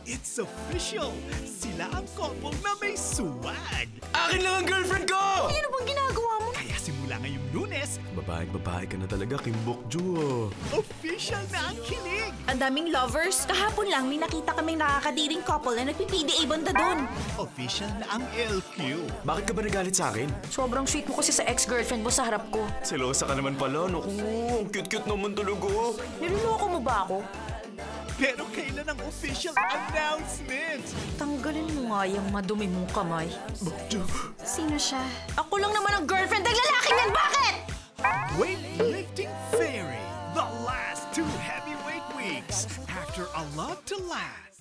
It's official! Sila ang couple na may suwad! Akin lang ang girlfriend ko! Ano bang ginagawa mo? Kaya simula ngayong Lunes, Babae ka na talaga, Kim Bokju. official na ang kilig! Ang daming lovers. Kahapon lang may nakita kaming nakakadiring couple na nagpi-PDA banda doon. Official na ang LQ! Bakit ka ba nagalit sa akin? Sobrang sweet mo kasi sa ex-girlfriend mo sa harap ko. Selosa ka naman pala, naku. Ang cute-cute naman talaga. Niloloko mo ba ako? Pero kailan ang official announcement? Tanggalin mo nga yung madumi mong kamay. Bokju. Sino siya? Ako lang naman ang girlfriend ng lalaking yan! Bakit? Weightlifting Fairy! The last 2 heavyweight weeks after A Love to Last!